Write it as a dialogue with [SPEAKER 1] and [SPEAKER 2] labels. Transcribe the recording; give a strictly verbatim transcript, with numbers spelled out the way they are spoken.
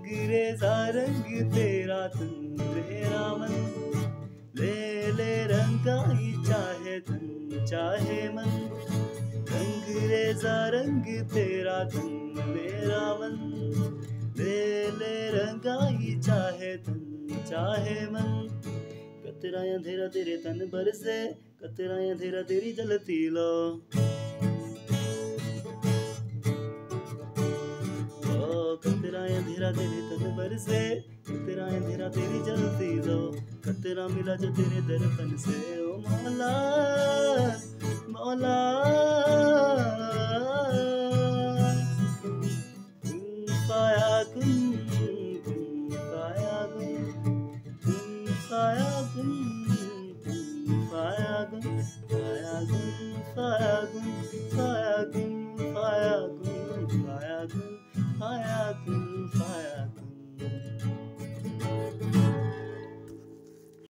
[SPEAKER 1] रंगरेजा रंग तेरा तन मेरा मन, ले ले रंगाई चाहे तन चाहे मन। रंगरेजा रंग तेरा तन मेरा मन, ले ले रंगाई चाहे तन चाहे मन। कतरा अंधेरा तेरे तन पर से, कतरा अंधेरा तेरी जलती लो। कतरा अंधेरा तेरे तन पर से, कतरा अंधेरा तेरी जलती लो। कतरा मिला जो तेरे दर्पण से, ओ मौला मौला।